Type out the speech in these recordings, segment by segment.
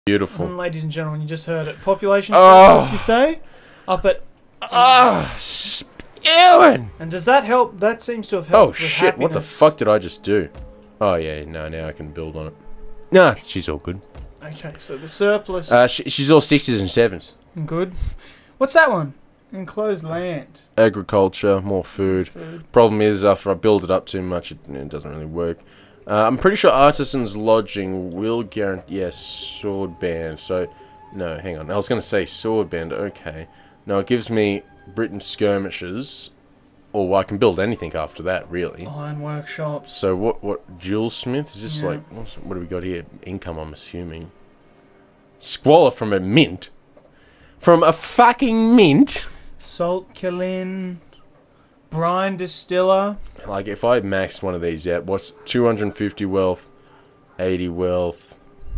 Beautiful. Ladies and gentlemen, you just heard it. Population surplus, you say? Up at... spewing! And does that help? That seems to have helped with shit, what the happiness. fuck did I just do? Oh yeah, no, now I can build on it. Nah, she's all good. Okay, so the surplus... she's all 6s and 7s. Good. What's that one? Enclosed land. Agriculture, more food. Problem is, after I build it up too much, it doesn't really work. I'm pretty sure Artisan's Lodging will guarantee... Yes, sword band. So, no, hang on. I was going to say sword band. Okay. No, it gives me Britain skirmishes. Or I can build anything after that, really. Iron workshops. So, what Jewel Smith? Is this like... What do we got here? Income, I'm assuming. Squalor from a mint. From a fucking mint? Salt kiln. Brine distiller. Like, if I max one of these out, what's 250 wealth, 80 wealth,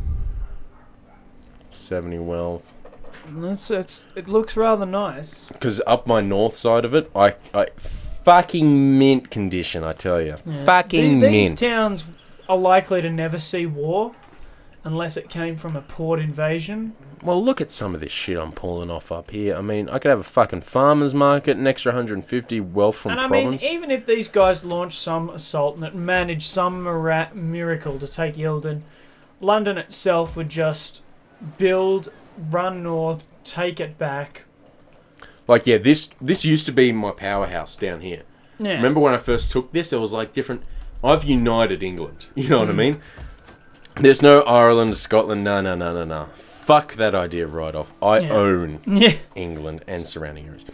70 wealth? It looks rather nice. Because up my north side of it, I fucking mint condition, I tell you. Yeah. Fucking mint. These towns are likely to never see war unless it came from a port invasion. Well, look at some of this shit I'm pulling off up here. I mean, I could have a fucking farmer's market, an extra 150 wealth from province. I mean, even if these guys launched some assault and it managed some miracle to take Yildiz, London itself would just build, run north, take it back. Like, yeah, this used to be my powerhouse down here. Yeah. Remember when I first took this? There was like different... I've united England. You know what I mean? There's no Ireland or Scotland. No. Fuck that idea right off. I own England and surrounding areas.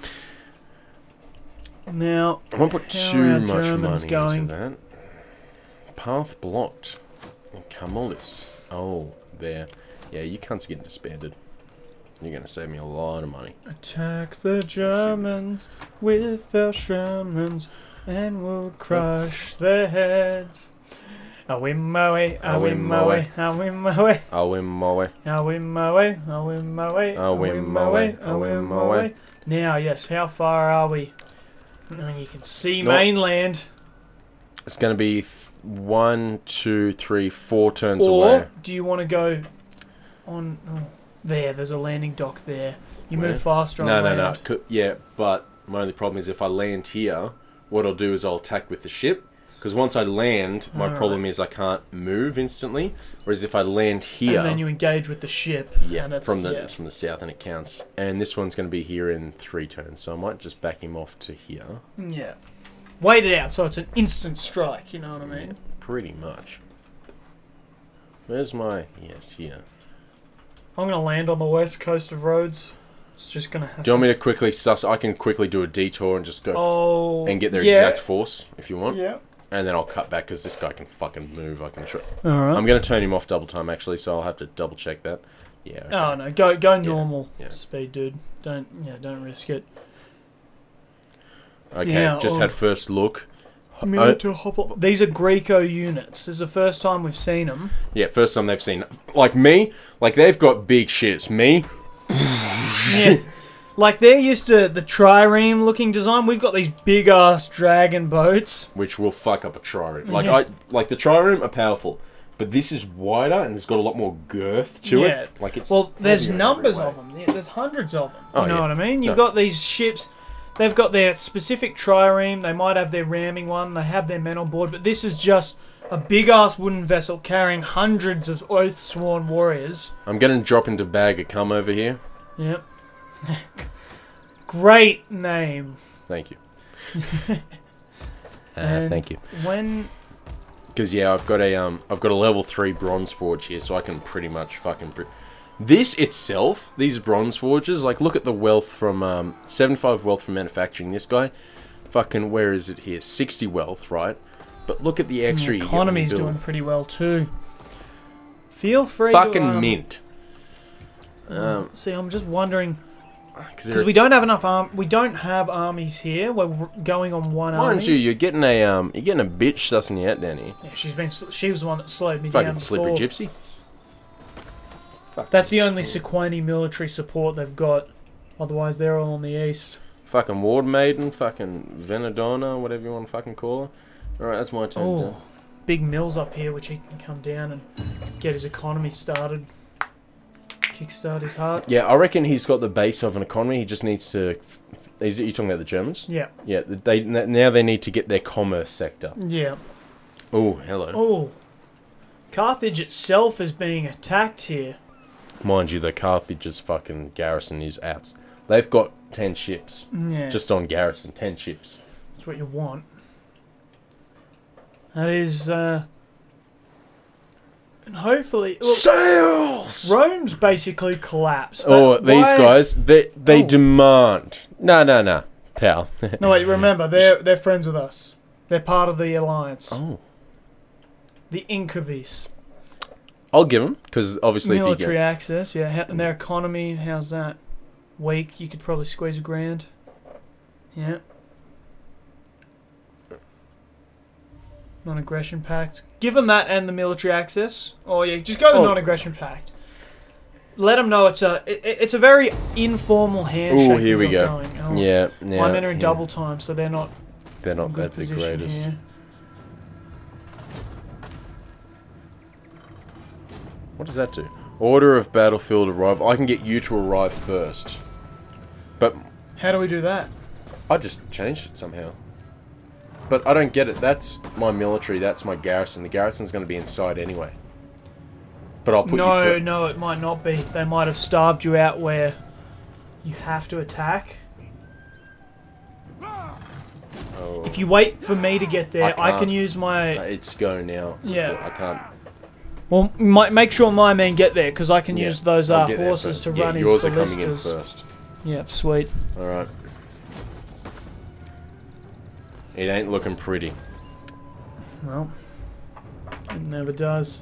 Now, I won't put too much money into that. Path blocked. Camulus. Oh, there. Yeah, you cunts getting disbanded. You're going to save me a lot of money. Attack the Germans with their Shermans and we'll crush their heads. I'll win my way, I'll win my way, I'll win my way. I'll win my way. I'll win my way, I'll win my way, I'll win my way, I'll win my way. Now, yes, how far are we? You can see mainland. It's going to be 1, 2, 3, 4 turns away. Or do you want to go on... Oh, there's a landing dock there. You move faster on land. No. Yeah, but my only problem is if I land here, what I'll do is I'll attack with the ship. Because once I land, my problem is I can't move instantly. Whereas if I land here... And then you engage with the ship. Yeah, and it's from the south and it counts. And this one's going to be here in 3 turns. So I might just back him off to here. Yeah. Wait it out so it's an instant strike, you know what I mean? Yeah, pretty much. Where's my... Yes, here. I'm going to land on the west coast of Rhodes. It's just going to happen. Do you want me to quickly suss... I can quickly do a detour and just go... Oh, and get their exact force, if you want. Yeah. And then I'll cut back because this guy can fucking move. I can show. Alright. I'm going to turn him off double time actually, so I'll have to double check that. Yeah. Okay. Oh no, go normal speed, dude. Don't risk it. Okay, just had first look. These are Greco units. This is the first time we've seen them. Yeah, first time they've seen. Like me, like they've got big shits. Me. Yeah. Like, they're used to the trireme looking design. We've got these big-ass dragon boats. Which will fuck up a trireme. Like, the trireme are powerful. But this is wider and it's got a lot more girth to it. Like it's there's numbers of them. There's hundreds of them. You know what I mean? You've got these ships. They've got their specific trireme. They might have their ramming one. They have their men on board. But this is just a big-ass wooden vessel carrying hundreds of oath-sworn warriors. I'm going to drop into Bag of Cum over here. Yep. Great name. Thank you. Thank you. Because I've got a level 3 bronze forge here, so I can pretty much fucking. This itself, these bronze forges, like look at the wealth from 75 wealth from manufacturing. This guy, fucking where is it here? 60 wealth, right? But look at the extra. The economy's doing pretty well too. Feel free. Fucking mint. See, I'm just wondering. Because we don't have enough we don't have armies here. We're going on one army. Mind you, you're getting a bitch sussing you out down here. Yeah, she was the one that slowed me down. Fucking slippery gypsy. That's the only Sequani military support they've got. Otherwise, they're all on the east. Fucking Ward Maiden, fucking Venedona, whatever you want to fucking call her. Alright, that's my turn. Big mills up here, which he can come down and get his economy started. kickstart his heart. Yeah, I reckon he's got the base of an economy. He just needs to. Are you talking about the Germans? Yeah. Yeah. Now they need to get their commerce sector. Yeah. Oh, hello. Oh. Carthage itself is being attacked here. Mind you, the Carthage's fucking garrison is out. They've got 10 ships. Yeah. Just on garrison, 10 ships. That's what you want. That is, and hopefully... Look, Sails! Rome's basically collapsed. These guys, they demand... No, pal. No, wait, remember, they're friends with us. They're part of the alliance. Oh. The Incubis. I'll give them, because obviously Military access, yeah. And their economy, how's that? Weak, you could probably squeeze $1,000. Yeah. Non-aggression pact. Give them that and the military access. Oh yeah, just go the non-aggression pact. Let them know it's a very informal handshake. Oh, here we go. Oh. Yeah. My men are in double time, so they're not. They're not that the greatest. Here. What does that do? Order of battlefield arrival. I can get you to arrive first. But how do we do that? I just changed it somehow. But I don't get it. That's my military. That's my garrison. The garrison's going to be inside anyway. But I'll put you... No, it might not be. They might have starved you out where you have to attack. Oh. If you wait for me to get there, I can use my... It's go now. Yeah. I can't... Well, make sure my men get there, because I can use those horses to run his ballistas. Yours are coming in first. Yeah, sweet. Alright. It ain't looking pretty. Well, it never does.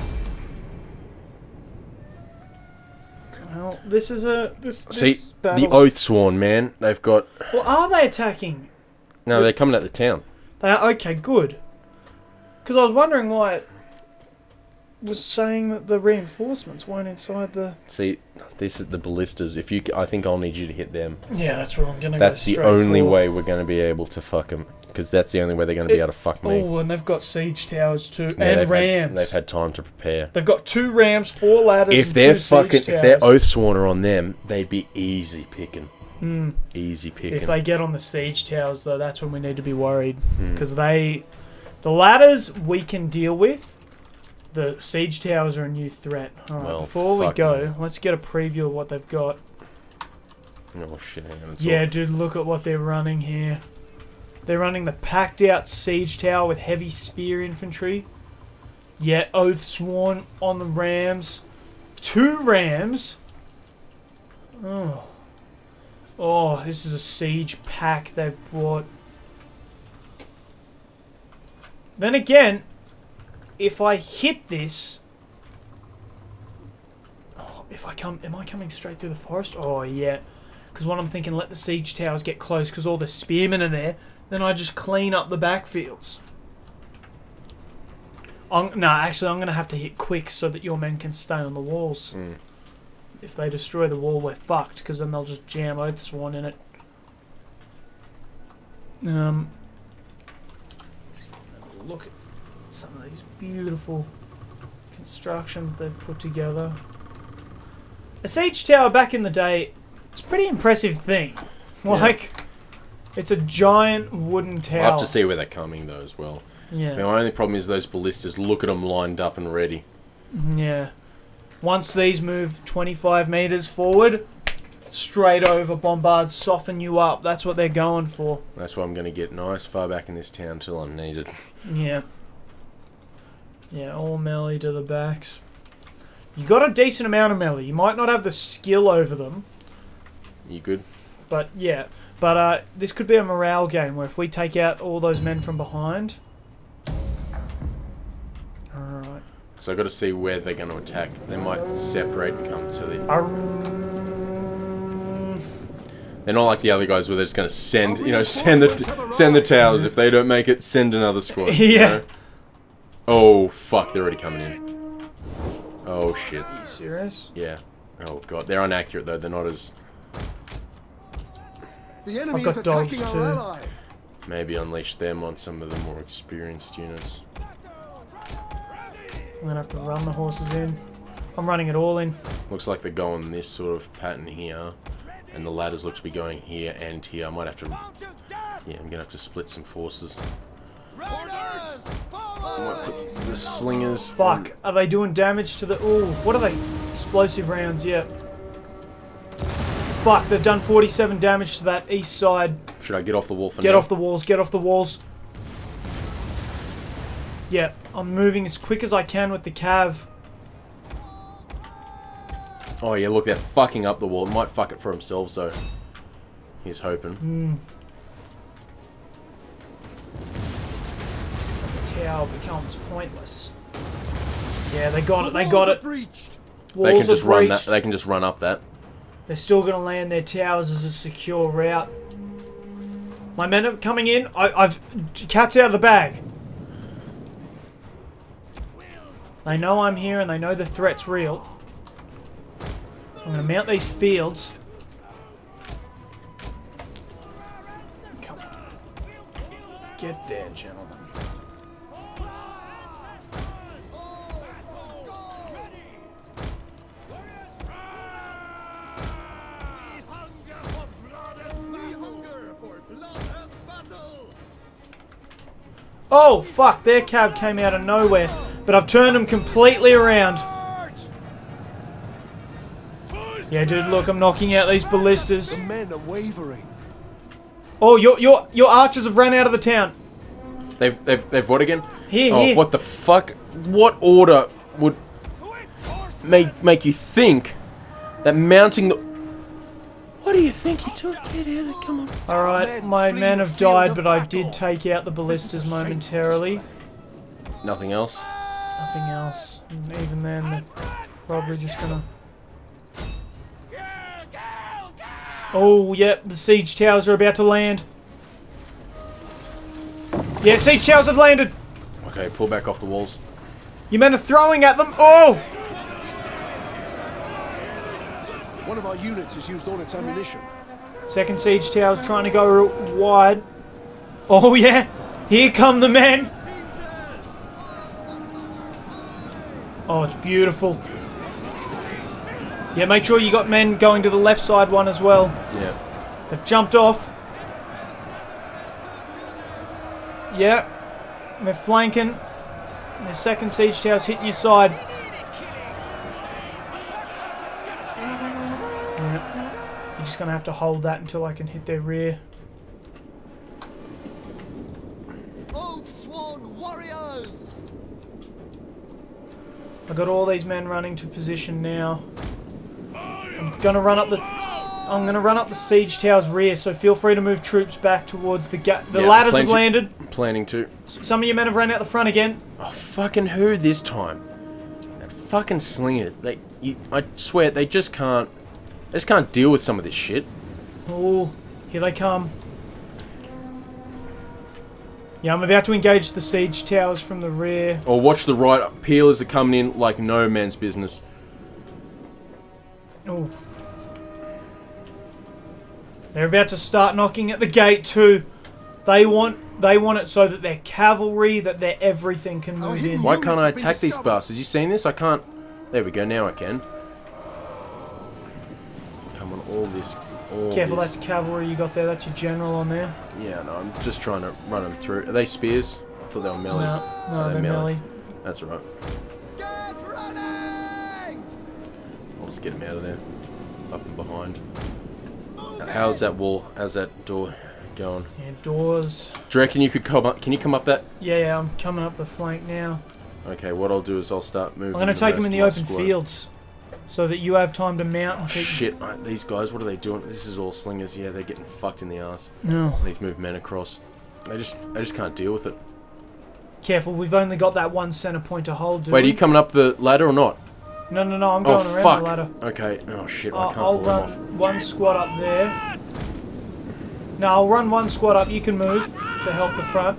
Well, this is a... See, the Oathsworn, man. They've got... Well, are they attacking? No, they're coming at the town. They are? Okay, good. Because I was wondering why it was saying that the reinforcements weren't inside the... See, this is the ballistas. If you... I think I'll need you to hit them. Yeah, that's what I'm going to go That's the only way we're going to be able to fuck them. Because that's the only way they're going to be able to fuck me. Oh, and they've got siege towers too. Yeah, and rams. They've had time to prepare. They've got 2 rams, 4 ladders, If and they're 2 siege towers. if they're Oathsworn are on them, they'd be easy picking. Easy picking. If they get on the siege towers, though, that's when we need to be worried. Because the ladders we can deal with. The siege towers are a new threat. Alright, well, before we go, let's get a preview of what they've got. Oh shit, hang on. Yeah, dude, look at what they're running here. They're running the packed out siege tower with heavy spear infantry. Yeah, Oathsworn on the rams. 2 rams. Oh. Oh, this is a siege pack they've brought. Then again, if I hit this... Oh, am I coming straight through the forest? Oh, yeah. Because what I'm thinking, let the siege towers get close because all the spearmen are there. Then I just clean up the backfields. No, actually, I'm going to have to hit quick so that your men can stay on the walls. If they destroy the wall, we're fucked, because then they'll just jam Oathsworn in it. Look at some of these beautiful constructions they've put together. A siege tower back in the day, it's a pretty impressive thing. Like... Yeah. It's a giant wooden tower. We'll have to see where they're coming, though, as well. Yeah. My only problem is those ballistas. Look at them lined up and ready. Yeah. Once these move 25 meters forward, straight over, bombard, soften you up. That's what they're going for. That's why I'm going to get nice far back in this town till I'm needed. Yeah. Yeah, all melee to the backs. You got a decent amount of melee. You might not have the skill over them. You good? But, yeah. But this could be a morale game where if we take out all those men from behind... Alright. So I've got to see where they're going to attack. They might separate and come to the... They're not like the other guys where they're just going to send, send the towers. If they don't make it, send another squad. Yeah. You know? Oh, fuck. They're already coming in. Oh, shit. Are you serious? Yeah. Oh, God. They're inaccurate, though. They're not as... I've got dogs too. Maybe unleash them on some of the more experienced units. I'm gonna have to run the horses in. I'm running it all in. Looks like they're going this sort of pattern here. And the ladders look to be going here and here. I might have to... Yeah, I'm going to have to split some forces. I might put the slingers... Fuck, are they doing damage to the... Ooh, what are they? Explosive rounds, yeah. Fuck, they've done 47 damage to that east side. Should I get off the wall for now? Get off the walls, get off the walls. Yeah, I'm moving as quick as I can with the cav. Oh yeah, look, they're fucking up the wall. Might fuck it for themselves, so... He's hoping. So the tower becomes pointless. Yeah, they got it, they got it. They can just run that. They can just run up that. They're still going to land their towers as a secure route. My men are coming in. I've... Cat's out of the bag. They know I'm here and they know the threat's real. I'm going to mount these fields. Come on. Get there, gentlemen. Oh, fuck. Their cav came out of nowhere. But I've turned them completely around. Yeah, dude, look, I'm knocking out these ballistas. The men are wavering. Oh, your archers have run out of the town. They've what again? Here, oh, here. what the fuck? What order would make you think that mounting the... What do you think you took? Get out, come on. Alright, my men have died, but I did take out the ballistas momentarily. Nothing else? Nothing else. And even then, they're probably just gonna... Oh, yep, the siege towers are about to land. Yeah, siege towers have landed. Okay, pull back off the walls. Your men are throwing at them. Oh! One of our units has used all its ammunition. Second siege tower's trying to go wide. Oh, yeah. Here come the men. Oh, it's beautiful. Yeah, make sure you got men going to the left side one as well. Yeah. They've jumped off. Yeah. They're flanking. The second siege tower's hitting your side. Yeah. You're just going to have to hold that until I can hit their rear. Oathsworn warriors! I got all these men running to position now. I'm gonna run up the siege tower's rear, so feel free to move troops back towards the gate. The ladders have landed. I'm planning to. Some of your men have run out the front again. Oh, fucking who this time? That fucking slinger. I swear, they just can't deal with some of this shit. Oh, here they come. Yeah, I'm about to engage the siege towers from the rear. Oh, watch the right. Peelers are coming in like no man's business. Oh. They're about to start knocking at the gate too. They want it so that their cavalry, that their everything can move in. Why can't I attack these bastards? You seen this? I can't. There we go. Now I can. Come on, all this. Careful, that's cavalry you got there. That's your general on there. Yeah, no, I'm just trying to run them through. Are they spears? I thought they were melee. No, they're melee. That's right. I'll just get them out of there. Up and behind. How's that wall? How's that door going? Yeah, doors. Do you reckon you could come up? Can you come up that? Yeah, I'm coming up the flank now. Okay, what I'll do is I'll start moving. I'm going to take them in the open fields. So that you have time to mount. Oh, shit, these guys, what are they doing? This is all slingers. Yeah, they're getting fucked in the ass. No. I need to move men across. They just can't deal with it. Careful, we've only got that one center point to hold. Wait, are you coming up the ladder or not? No, I'm going around the ladder. Okay. Oh shit, I can't I'll pull them off. run one squad up there. No, I'll run one squad up. You can move to help the front.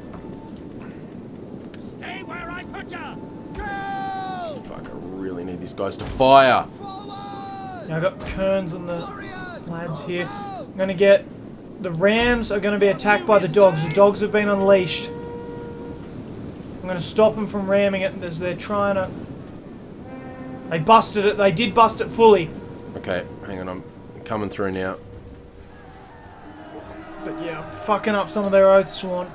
Stay where I put ya. Fuck, I really need these guys to fire. Now I've got Kearns and the lads here. I'm going to get... The Rams are going to be attacked by the dogs. The dogs have been unleashed. I'm going to stop them from ramming it as they're trying to... They busted it. They did bust it fully. Okay, hang on. I'm coming through now. But yeah, fucking up some of their Oathsworn.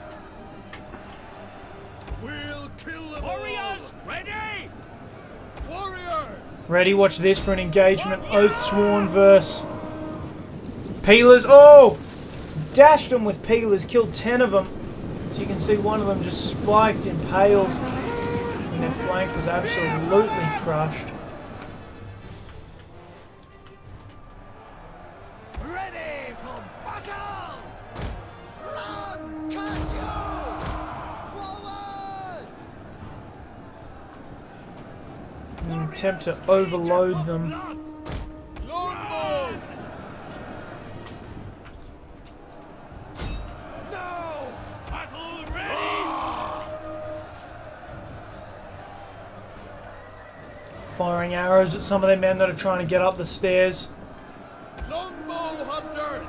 We'll kill them. Warriors, ready! Warriors! Ready, watch this for an engagement. Oathsworn versus Peelers. Oh! Dashed them with Peelers, killed 10 of them. So you can see one of them just spiked, impaled. And their flank was absolutely crushed. Ready for battle! Run, Cassio! Forward! And attempt to overload them. Longbow! No! Battle ready! Firing arrows at some of their men that are trying to get up the stairs. Longbow hunters!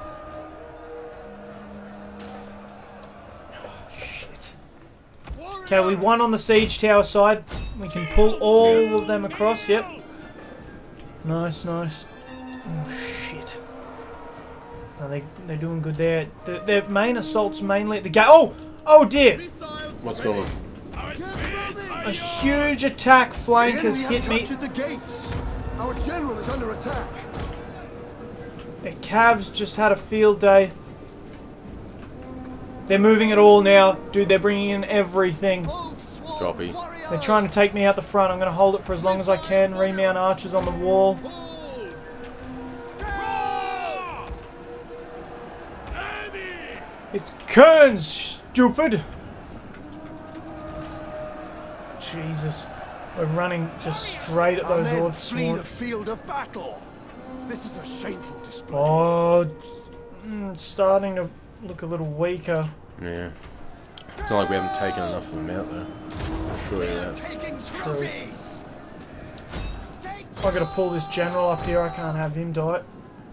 Shit. Warriors! Okay, we won on the siege tower side. We can pull all of them across. Yep. Nice, nice. Oh shit. No, they're doing good there. Their main assault's mainly at the gate. Oh! Oh dear! Missiles What's going on? Our spears are A huge attack flank has hit me. captured the gates. Our general is under attack. Their Cavs just had a field day. They're moving it all now. Dude, they're bringing in everything. Droppy. They're trying to take me out the front. I'm going to hold it for as long as I can. Remount archers on the wall. It's Kerns, stupid! Jesus. We're running just straight at Our those men flee the Oathsworn. field of battle. This is a shameful display. Oh, it's starting to look a little weaker. Yeah. It's not like we haven't taken enough of them out though. I'm sure of that. Taking trophies. I gotta pull this general up here. I can't have him die.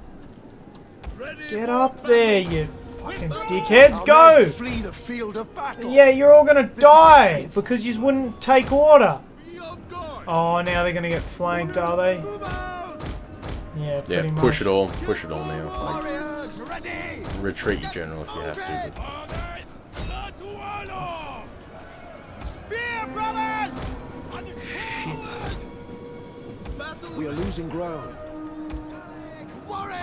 Get up there, you fucking dickheads! Our Go! men flee the field of battle. Yeah, you're all gonna is die shameful. because you wouldn't take order. Be on guard. Oh, now they're gonna get flanked, are they? Move out. Yeah, pretty Yeah, much. push it all. Push it all now. Like, Warriors ready. retreat, your general, if you have to. But orders! Not to Wallach! Spear, brothers! Shit. We are losing ground. Warriors.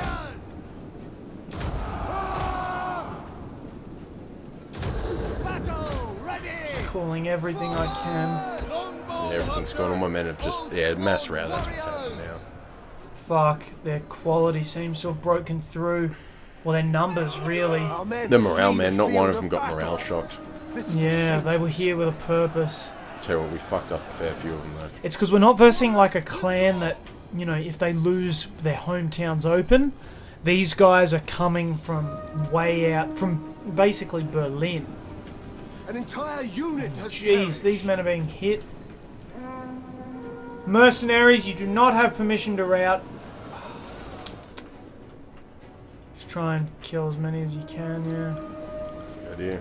Battle ready. Calling everything I can. Longbow yeah, everything's going on. My men have just mass rout. That's what's happening now. Fuck, their quality seems to have broken through. Well, their numbers, really. Our men The morale flee man, the not one of field them got battle. morale shocked. This is a Yeah, they were shameful here with a purpose. Tell you what, we fucked up a fair few of them though. It's because we're not versing like a clan that, you know, if they lose their hometowns open, these guys are coming from way out, from basically Berlin. An entire unit has Jeez, perished. these men are being hit. Mercenaries, you do not have permission to rout. Just try and kill as many as you can, yeah. That's the idea.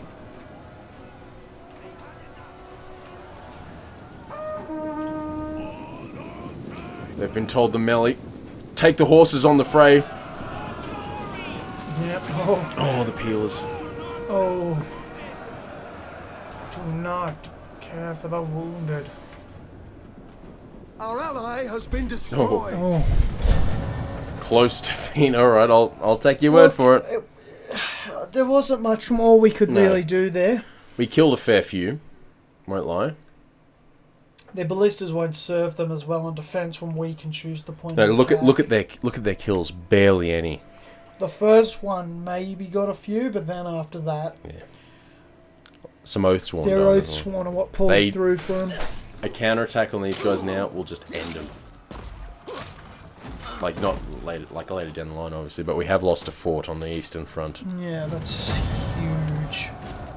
They've been told the melee. Take the horses on the fray. Yep. Oh, Oh, the peelers. oh. Do not care for the wounded. Our ally has been destroyed. Oh. Close defeat. Alright, I'll take your word for it. There wasn't much more we could No. really do there. We killed a fair few. Won't lie. Their ballistas won't serve them as well in defense when we can choose the point. No, of look attack. at their kills. Barely any. The first one maybe got a few, but then after that, Some Oathsworn. their died as Oaths well. want what pulled They- through for them. A counterattack on these guys now will just end them. Like not later, like later down the line, obviously, but we have lost a fort on the eastern front. Yeah, that's huge.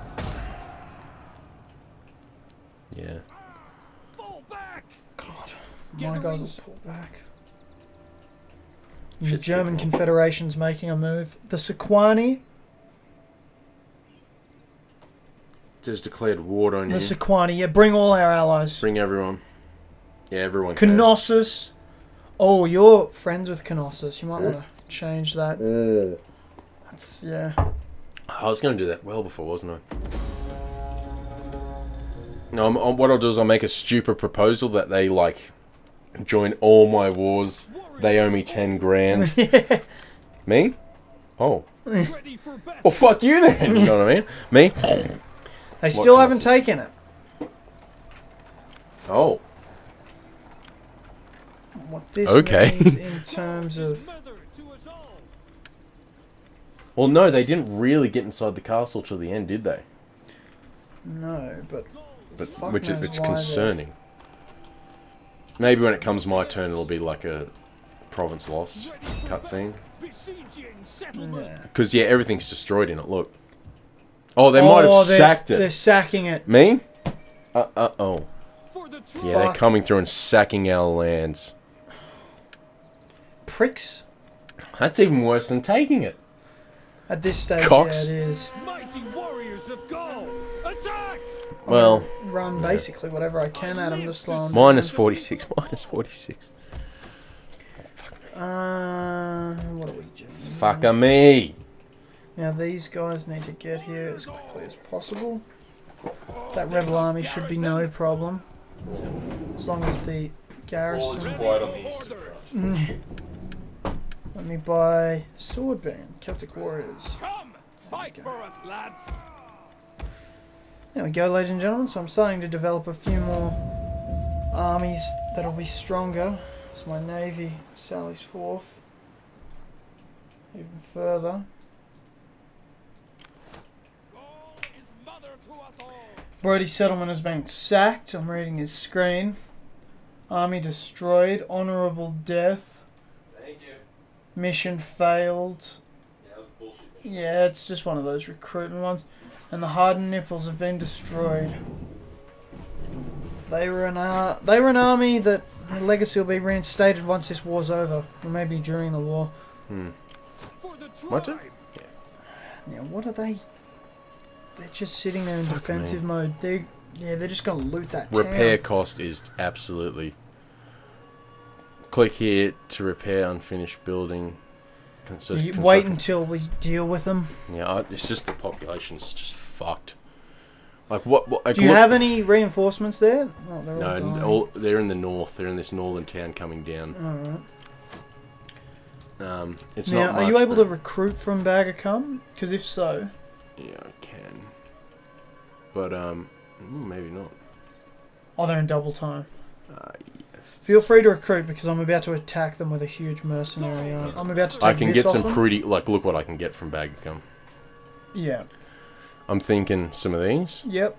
Yeah. Fall back! God, Get my the guys wings. will pull back. The Shit's German getting- Confederation's making a move. The Sequani, Just declared war on the you. Sequani, yeah, bring all our allies. Bring everyone. Yeah, everyone can. Knossos. Oh, you're friends with Knossos. You might want to change that. That's, yeah. I was going to do that well before, wasn't I? No, what I'll do is I'll make a stupid proposal that they, like, join all my wars. They owe me 10 grand. Me? Oh. Ready for battle. Well, fuck you then. You know what I mean? Me? They still haven't taken it. Oh. What this Okay. means in terms of... Mother to us all. Well, no, they didn't really get inside the castle till the end, did they? No, but fuck Which knows it's why concerning. Maybe when it comes my turn, it'll be like a province lost cutscene. Besieging settlement. Yeah. Because, yeah, everything's destroyed in it, look. Oh, they might have sacked They're it. sacking it. Me? Oh. For the true. Yeah, they're Fuck. coming through and sacking our lands. Pricks. That's even worse than taking it. At this stage, Cocks. yeah, it is. Mighty warriors of Gaul. Attack! Well, Run basically whatever I can at them to slow them minus down. 46. Minus 46. What are we doing? Fuck a me. Now these guys need to get here as quickly as possible. That rebel army should be no problem. As long as the garrison... Let me buy Swordband, Celtic Warriors. Come, fight for us, lads. There we go, ladies and gentlemen. So I'm starting to develop a few more armies that'll be stronger. As my navy sallies forth even further. Gaul is mother to us all. Brody's settlement has been sacked. I'm reading his screen. Army destroyed. Honourable death. Thank you. Mission failed. Yeah, that was bullshit. Yeah, it's just one of those recruitment ones. And the hardened nipples have been destroyed. They were an army that the legacy will be reinstated once this war's over, or maybe during the war. For the What? tribe. Now, what are they? They're just sitting there in Fuck defensive me. mode. They're just gonna loot that Repair town. cost is absolutely. Click here to repair unfinished building. So You construction- wait until we deal with them. Yeah, it's just the population's just fucked. Like what? Like, Do you look- have any reinforcements there? Oh, they're all No, dying. they're in the north. They're in this northern town coming down. Alright. It's Now, not are much, you able but- to recruit from Bagacum? Because if so... Yeah, I can. But maybe not. Oh, they're in double time. Yes. Feel free to recruit because I'm about to attack them with a huge mercenary army. I'm about to take I can this get off some them. pretty. Like, look what I can get from Bagacum. Yeah. I'm thinking some of these. Yep.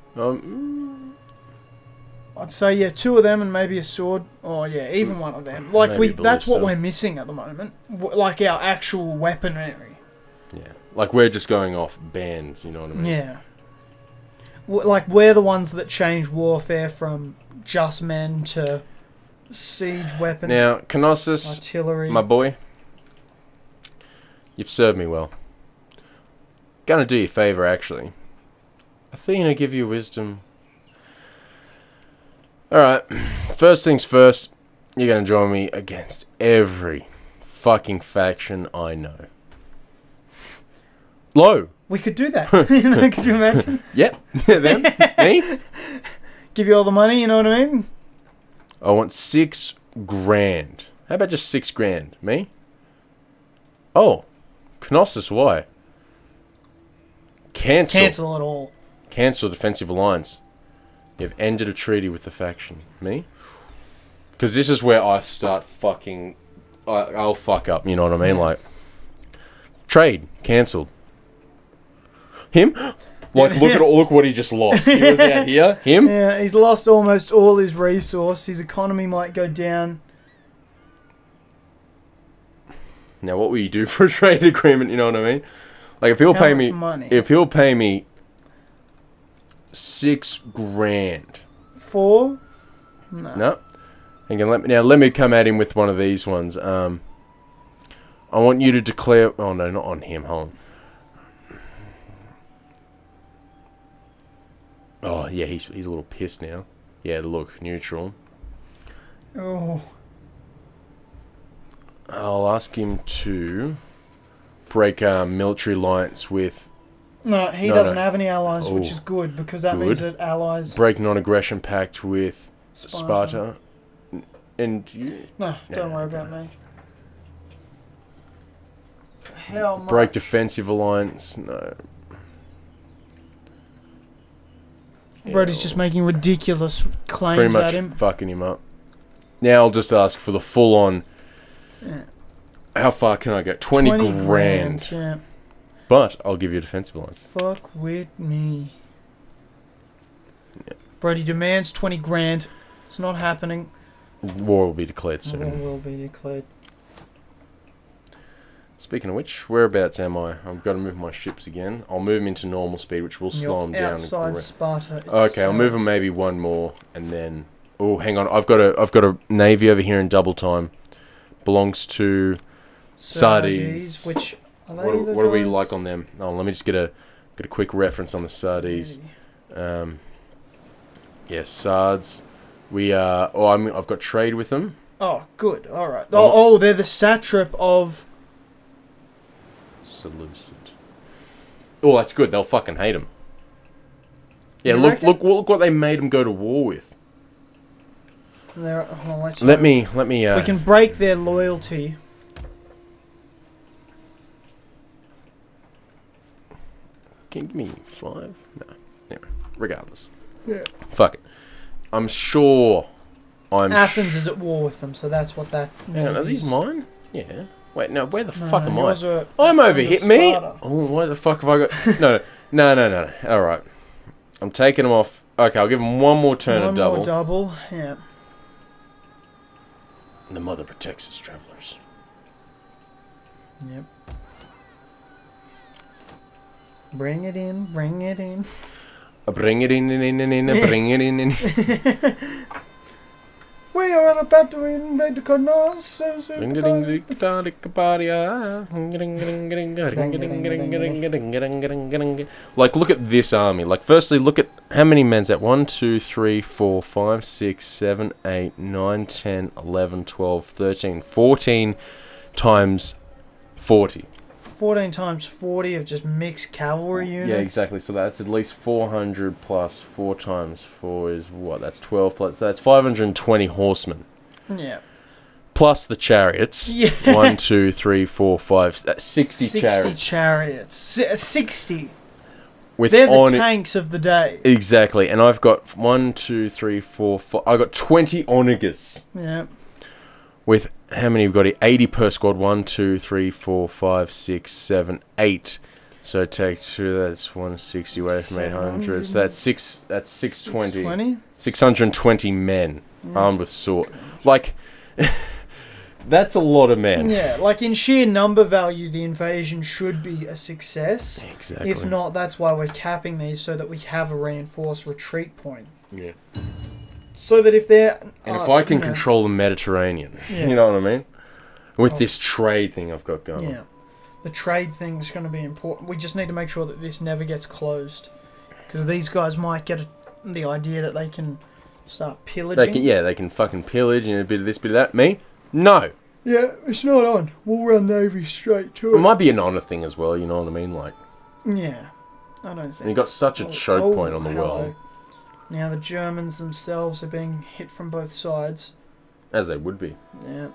I'd I'd say, yeah, 2 of them and maybe a sword. Oh, yeah, even one of them. Like, Maybe that's what ballista. we're missing at the moment. Like, our actual weaponry. yeah. Like we're just going off bands. You know what I mean? Yeah. Like, we're the ones that change warfare from just men to siege weapons, Now, Knossos, artillery. my boy, you've served me well. Gonna do you a favour, actually. Athena, give you wisdom. Alright, first things first, you're gonna join me against every fucking faction I know. Low! We could do that. Could you imagine? Yep, them, me. Give you all the money, you know what I mean? I want 6 grand. How about just 6 grand? Me? Oh, Knossos, why? Cancel. Cancel it all. Cancel defensive alliance. You have ended a treaty with the faction. Me? Because this is where I start fucking... I'll fuck up, you know what I mean? Like, trade. Cancelled. Him? Like, look what he just lost. He was out here. Him? Yeah, he's lost almost all his resource. His economy might go down. Now, what will you do for a trade agreement, you know what I mean? Like, if he'll How pay much me... money? If he'll pay me 6 grand... 4? No. No. Hang on, let me come at him with one of these ones. I want you to declare... Oh, no, not on him. Hold on. Oh, yeah, he's a little pissed now. Yeah, look, neutral. Oh. I'll ask him to break military alliance with... No, he doesn't have any allies, which is good, because that means that allies... Break non-aggression pact with Sparta. And you... No, don't worry about me. How much? Break defensive alliance. No. Brody's just making ridiculous claims Pretty much at him. fucking him up. Now I'll just ask for the full-on... Yeah. How far can I go? 20 grand. Yeah. But I'll give you a defensive alliance. Fuck with me. Yeah. Brody demands 20 grand. It's not happening. War will be declared soon. War will be declared. Speaking of which, whereabouts am I? I've got to move my ships again. I'll move them into normal speed, which will slow them down. Outside Sparta. Okay, I'll move them maybe one more, and then... Oh, hang on. I've got a navy over here in double time. Belongs to Sardes. Which what are we like on them? Oh, let me just get a quick reference on the Sardes. Yeah, Sardes. We are. Oh, I've got trade with them. Oh, good. All right. Oh, they're the satrap of Seleucid. Oh, that's good. They'll fucking hate him. Yeah, You look reckon? what they made him go to war with. Let me. If we can break their loyalty. Can you give me 5? No. Anyway, regardless. Yeah. Fuck it. I'm sure Athens is at war with them, so that's what that Yeah, are these mine? Yeah. Wait, no, where the fuck am I? yours are I'm over here. Me? Sparta. Oh, why the fuck have I got... No. Alright. I'm taking them off. Okay, I'll give them one more turn of double. One more double, yeah. The mother protects its travelers. Yep. Bring it in, bring it in. Bring it in, bring it in. We are about to invade the Colossus. Like, look at this army. Like, firstly, look at how many men's at 1, 2, 3, 4, 5, 6, 7, 8, 9, 10, 11, 12, 13, 14 times 40. 14 times 40 of just mixed cavalry units. Yeah, exactly. So that's at least 400 plus 4 times 4 is what? That's 12 plus. So that's 520 horsemen. Yeah. Plus the chariots. Yeah. 1, 2, 3, 4, 5. That's 60 chariots. 60 chariots. 60. With They're the tanks of the day. Exactly. And I've got 1, 2, 3, 4, 5. I've got 20 onagers. Yeah. With how many we've got here? 80 per squad. 1, 2, 3, 4, 5, 6, 7, 8. So take 2, that's 160 away from 800. So that's 620. 620 men armed with sword. Like, that's a lot of men. Yeah, like in sheer number value, the invasion should be a success. Exactly. If not, that's why we're capping these so that we have a reinforced retreat point. Yeah. So that if they're... And if I can control the Mediterranean, you know what I mean? With this trade thing I've got going. Yeah. The trade thing is going to be important. We just need to make sure that this never gets closed. Because these guys might get the idea that they can start pillaging. They can fucking pillage and a bit of this, bit of that. Me? No. Yeah, it's not on. We'll run Navy straight to it. It might be an honour thing as well, you know what I mean? Like, yeah. I don't think... And you got such a choke point on the world. Now the Germans themselves are being hit from both sides. As they would be. Yeah.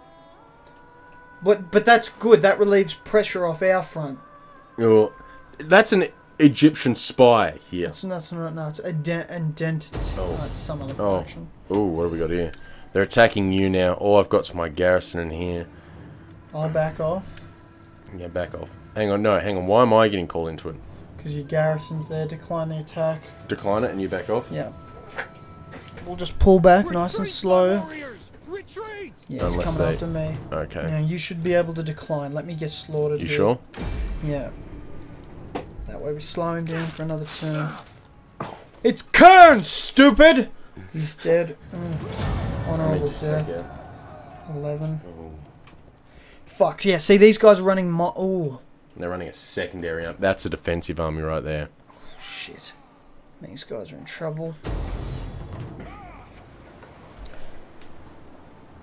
But that's good. That relieves pressure off our front. Well, that's an Egyptian spy here. It's not. No, it's identity. Oh. It's some other faction. Oh, what have we got here? They're attacking you now. All I've got is my garrison in here. I'll back off. Yeah, back off. Hang on, no, hang on. Why am I getting called into it? Because your garrison's there. Decline the attack. Decline it and you back off? Yeah. We'll just pull back nice and slow. Retreat! Yeah, it's coming after me. Okay. Now you should be able to decline. Let me get slaughtered. You here. sure? Yeah. That way we slow him down for another turn. It's Kern, stupid! He's dead. Honorable death. 11. Oh. Fucked. Yeah, see, these guys are running oh. They're running a secondary army. That's a defensive army right there. Shit. These guys are in trouble.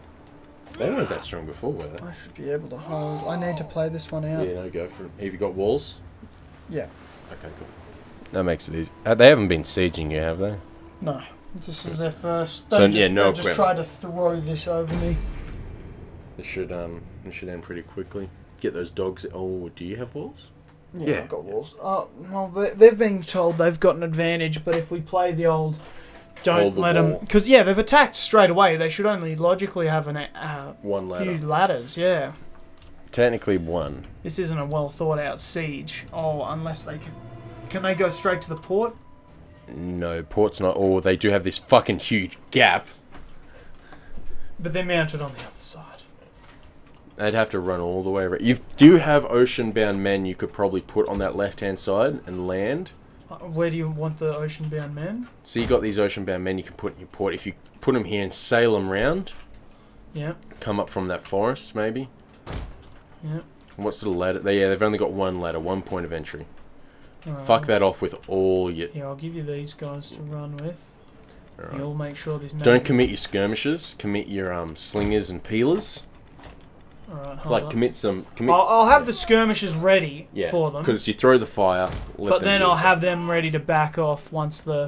They weren't that strong before, were they? I should be able to hold. I need to play this one out. Yeah, no, go for it. Have you got walls? Yeah. Okay, cool. That makes it easy. They haven't been sieging you, have they? No. This is their first. So, yeah, no they just tried to throw this over me. It should end pretty quickly. Get those dogs. Oh, do you have walls? Yeah, I've got walls. Well, they've been told they've got an advantage, but if we play the old, don't let them, because yeah, they've attacked straight away. They should only logically have an one ladder. few ladders. Yeah. Technically one. This isn't a well thought out siege. Oh, unless they can they go straight to the port? No, port's not. Or they do have this fucking huge gap. But they're mounted on the other side. They'd have to run all the way around. You do have ocean-bound men you could probably put on that left-hand side and land. Where do you want the ocean-bound men? So you got these ocean-bound men you can put in your port. If you put them here and sail them round. Yeah. Come up from that forest, maybe. Yeah. What sort of ladder? They've only got one ladder, 1 point of entry. Right. Fuck that off with all your... Yeah, I'll give you these guys to run with. Right. You'll make sure there's no... Don't commit your skirmishers. Commit your slingers and peelers. Alright, hold Like, up. commit some... I'll have the skirmishers ready for them. because you throw the fire, but then I'll have them ready to back off once it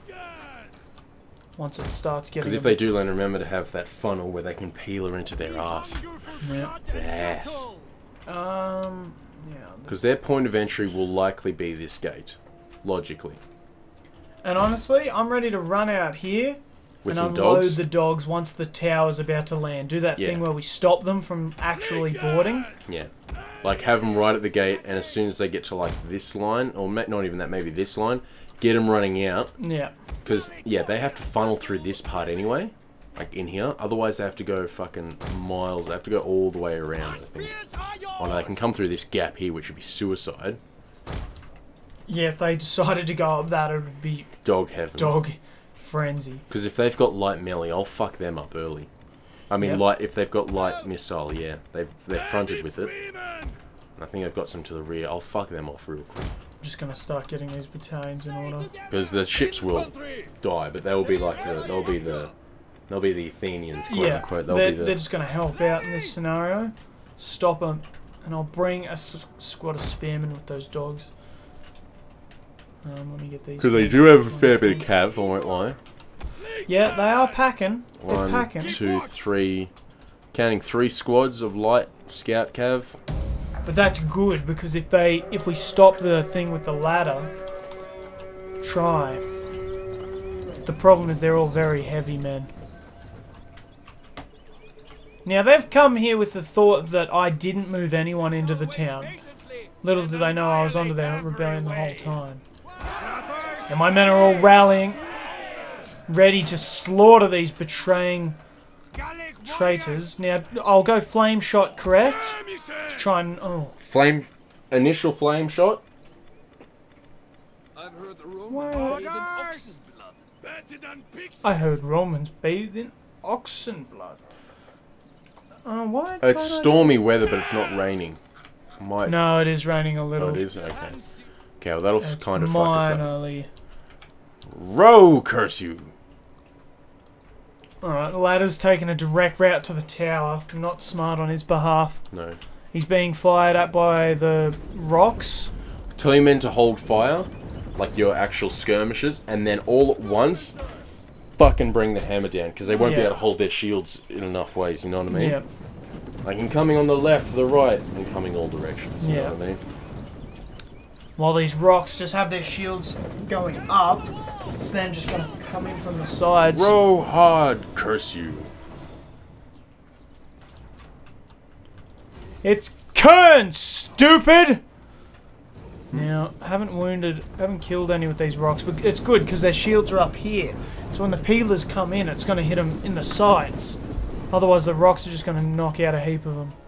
starts getting... Because if they do land, remember to have that funnel where they can peel her into their ass. Yeah. Ass. Yeah. Because their point of entry will likely be this gate. Logically. And honestly, I'm ready to run out here With and some unload dogs. the dogs once the tower's about to land. Do that thing where we stop them from actually boarding. Yeah. Like, have them right at the gate, and as soon as they get to, like, this line, or not even that, maybe this line, get them running out. Yeah. Because, yeah, they have to funnel through this part anyway. Like, in here. Otherwise, they have to go fucking miles. They have to go all the way around, I think. Oh, no, they can come through this gap here, which would be suicide. Yeah, if they decided to go up that, it would be... Dog heaven. Dog frenzy. Because if they've got light melee, I'll fuck them up early. I mean, if they've got light missile, yeah. They're fronted with it. And I think they've got some to the rear. I'll fuck them off real quick. I'm just going to start getting these battalions in order. Because the ships will die, but they'll be like they'll be the Athenians, quote unquote. They're just going to help out in this scenario. Stop them. And I'll bring a squad of spearmen with those dogs. Let me get these. Because they do have a fair bit of cav, I won't lie. Yeah, they are packing. They're 1, 2, 3. Counting 3 squads of light scout cav. But that's good because if we stop the thing with the ladder, try. The problem is they're all very heavy men. Now they've come here with the thought that I didn't move anyone into the town. Little do they know I was under their rebellion the whole time. And my men are all rallying, ready to slaughter these betraying traitors. Now, I'll go flame shot correct to try and... Initial flame shot? I've heard the Romans bathed in ox's blood. I heard Romans bathed in oxen blood. Why? It's stormy weather, but it's not raining. No, it is raining a little. Oh, it is? Okay. Okay, well, that'll kind of fuck us up. Minorly. Row, curse you! Alright, the ladder's taking a direct route to the tower. Not smart on his behalf. No. He's being fired at by the rocks. Tell your men to hold fire, like your actual skirmishers, and then all at once, fucking bring the hammer down, because they won't be able to hold their shields in enough ways, you know what I mean? Yep. Like incoming on the left, the right, incoming all directions, you know what I mean? While these rocks just have their shields going up, it's then just going to come in from the sides. Row hard, curse you. It's Kern, stupid! Now, I haven't killed any with these rocks, but it's good because their shields are up here. So when the peelers come in, it's going to hit them in the sides. Otherwise, the rocks are just going to knock out a heap of them.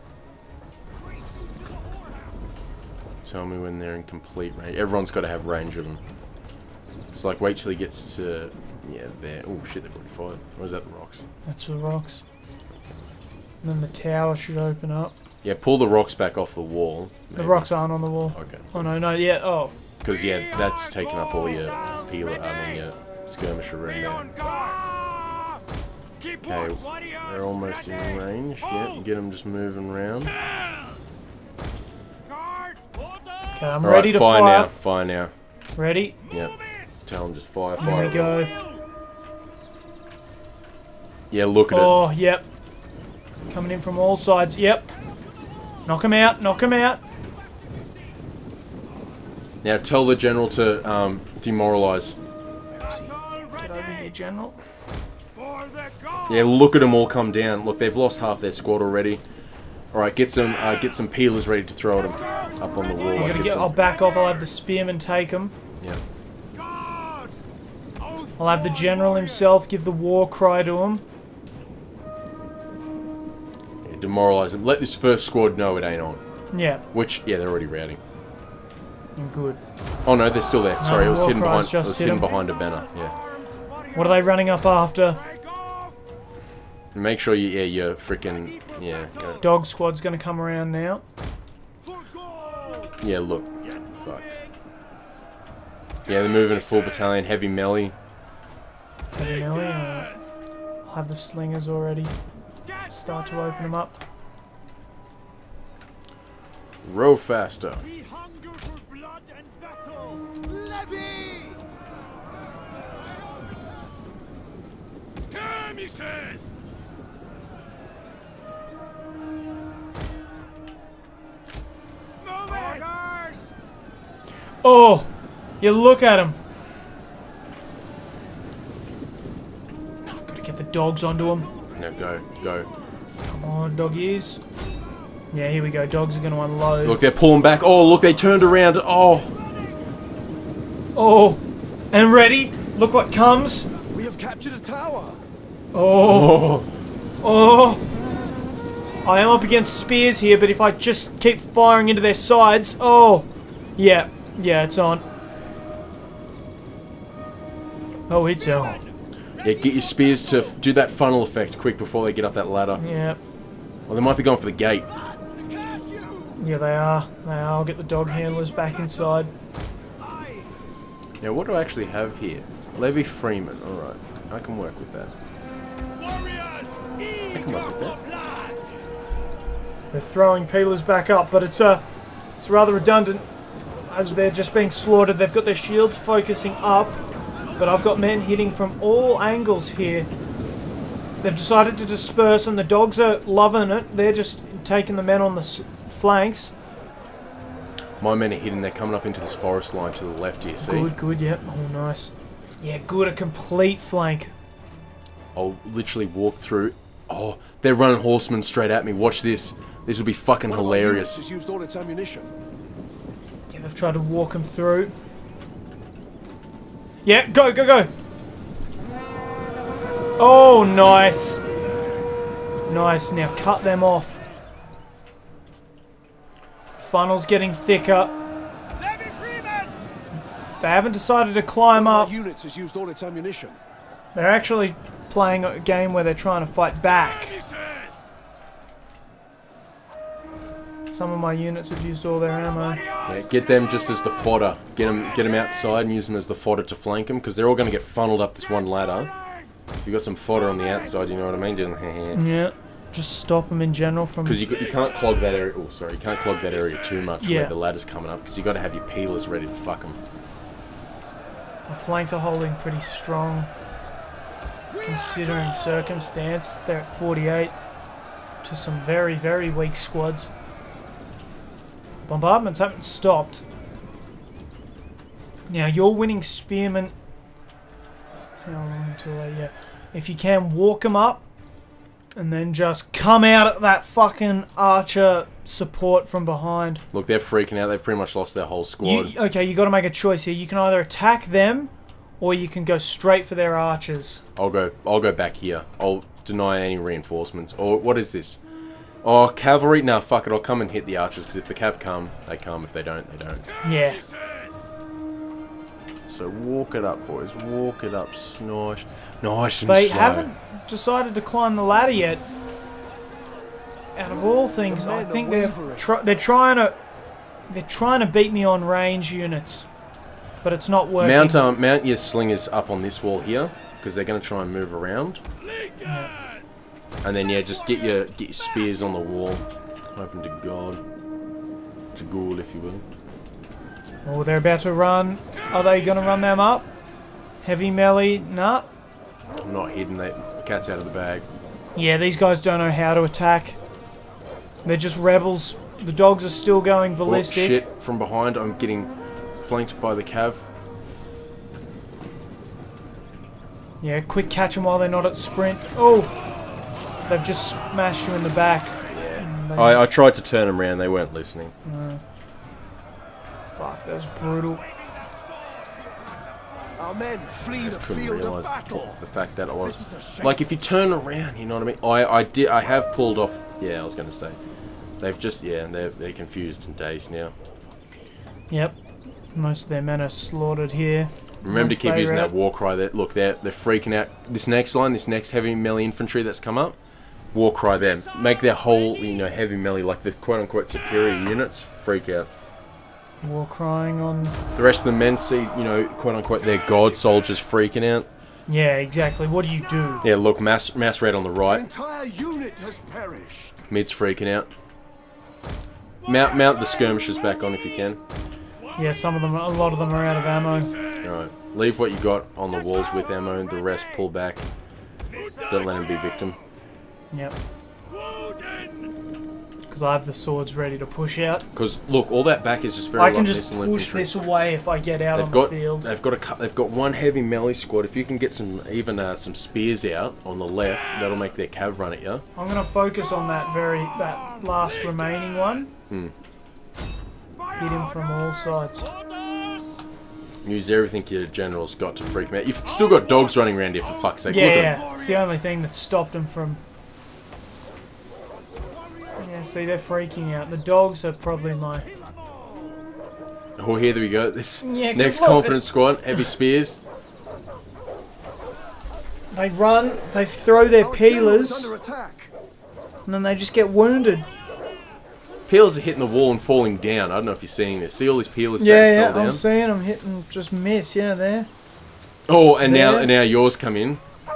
Tell me when they're in complete range. Everyone's got to have range of them. It's like, wait till he gets to... Yeah, there. Oh, shit, they've already fired. Or is that the rocks? That's the rocks. And then the tower should open up. Yeah, pull the rocks back off the wall. Maybe. The rocks aren't on the wall. Okay. Oh, no, yeah, oh. Because, yeah, that's taking up all your peeler, your skirmisher room there. Okay, they're almost in range. Yep, get them just moving around. Okay, I'm ready to fire. Now, fire now. Ready? Yep. Tell them just fire, Here fire. we go. Yeah, look at it. Oh, yep. Coming in from all sides. Yep. Knock him out. Knock him out. Now tell the general to demoralize. Get over here, General. Yeah, look at them all come down. Look, they've lost half their squad already. All right, get some peelers ready to throw at them up on the wall. I'll back off. I'll have the spearman take them. Yeah. I'll have the general himself give the war cry to him. Yeah, demoralize them. Let this first squad know it ain't on. Yeah. Which, yeah, they're already routing. Good. Oh no, they're still there. Sorry, it was war hidden cries behind. It was just hit hidden 'em. behind a banner. Yeah. What are they running up after? Make sure you're freaking Dog squad's gonna come around now. Yeah, look. Fuck. Yeah, they're moving a full battalion, heavy melee. Heavy melee. I'll have the slingers already. Start to open them up. Row faster. We hunger for blood and battle. Levy! Skirmishes! Movers! Oh! You look at him. Gotta get the dogs onto him. Now go, go. Come on, doggies. Yeah, here we go. Dogs are going to unload. Look, they're pulling back. Oh, look, they turned around. Oh. Oh. And ready. Look what comes. We have captured a tower. Oh. Oh. I am up against spears here, but if I just keep firing into their sides. Oh. Yeah. Yeah, it's on. Oh, it's on. Yeah, get your spears to do that funnel effect quick before they get up that ladder. Yeah. Well, they might be going for the gate. Yeah, they are. They are. I'll get the dog handlers back inside. Now, what do I actually have here? Levy Freeman. Alright. I can work with that. I can work with that. They're throwing peelers back up, but it's rather redundant as they're just being slaughtered. They've got their shields focusing up, but I've got men hitting from all angles here. They've decided to disperse, and the dogs are loving it. They're just taking the men on the flanks. My men are hidden. They're coming up into this forest line to the left here, see? Good, good, yep. Oh, nice. Yeah, good, a complete flank. I'll literally walk through. Oh, they're running horsemen straight at me. Watch this. This will be fucking hilarious. Has used all its ammunition. Yeah, they've tried to walk them through. Yeah, go, go, go! Oh, nice. Nice, now cut them off. Funnel's getting thicker. They haven't decided to climb up. Our units has used all its ammunition. They're actually playing a game where they're trying to fight back. Some of my units have used all their ammo. Yeah, get them just as the fodder. Get them outside and use them as the fodder to flank them, because they're all going to get funneled up this one ladder. If you've got some fodder on the outside, you know what I mean? Yeah, just stop them in general from... Because you can't clog that area. Oh, sorry, you can't clog that area too much Yeah. where the ladder's coming up, because you got to have your peelers ready to fuck them. The flanks are holding pretty strong, considering circumstance. They're at 48 to some very, very weak squads. Bombardments haven't stopped. Now, you're winning spearmen. How long until they... Yeah. If you can, walk them up, and then just come out at that fucking archer support from behind. Look, they're freaking out. They've pretty much lost their whole squad. Okay, you got to make a choice here. You can either attack them, or you can go straight for their archers. I'll go back here. I'll deny any reinforcements. Or what is this? Oh, cavalry? Nah, fuck it. I'll come and hit the archers, because if the cav come, they come. If they don't, they don't. Yeah. So walk it up, boys. Walk it up. Nice. Nice and They slow. haven't decided to climb the ladder yet. Out of all things, I think they're trying to beat me on range units, but it's not working. Mount your slingers up on this wall here, because they're going to try and move around. And then yeah, just get your spears on the wall. Hoping to God. To Ghoul, if you will. Oh, they're about to run. Are they going to run them up? Heavy melee? Nah. I'm not hidden. The cat's out of the bag. Yeah, these guys don't know how to attack. They're just rebels. The dogs are still going ballistic. Oh, shit. From behind, I'm getting flanked by the cav. Yeah, quick catch them while they're not at sprint. Oh! They've just smashed you in the back. Yeah. I tried to turn them around. They weren't listening. Fuck, that was brutal. Our men flee the Couldn't field of realise battle. the fact that it was like if you turn around, you know what I mean. I have pulled off. Yeah, I was going to say they've just they're confused and dazed now. Yep, most of their men are slaughtered here. Remember to keep using that war cry. Look, they're freaking out. This next line, this next heavy melee infantry that's come up, war cry them. Make their whole heavy melee like the quote unquote superior units freak out. War crying on. The rest of the men see, quote unquote, their god soldiers freaking out. Yeah, exactly. What do you do? Yeah, look, mass red on the The right. entire unit has perished. Mid's freaking out. Mount the skirmishers back on if you can. Yeah, a lot of them are out of ammo. Alright, leave what you got on the walls with ammo, the rest pull back. Don't let him be victim. Yep. Because I have the swords ready to push out. Because look, all that back is just very I can light just missile push infantry. this away if I get out on the field. They've got one heavy melee squad. If you can get some spears out on the left, that'll make their cav run at you. I'm gonna focus on that last remaining one. Hit him from all sides. Use everything your general's got to freak him out. You've still got dogs running around here for fuck's sake. Look at them. It's the only thing that stopped them from. Yeah, see, they're freaking out. The dogs are probably my. Oh, here we go. This next look, confident squad, heavy spears. They run, they throw their Our general is peelers, under attack. and then they just get wounded. Peelers are hitting the wall and falling down. I don't know if you're seeing this. See all these peelers Yeah, fell down? I'm seeing them hitting, just miss. Yeah, there. Oh, and There. now yours come in.